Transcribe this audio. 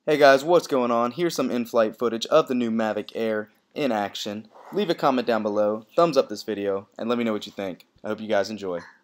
Hey guys, what's going on? Here's some in-flight footage of the new Mavic Air in action. Leave a comment down below, thumbs up this video, and let me know what you think. I hope you guys enjoy.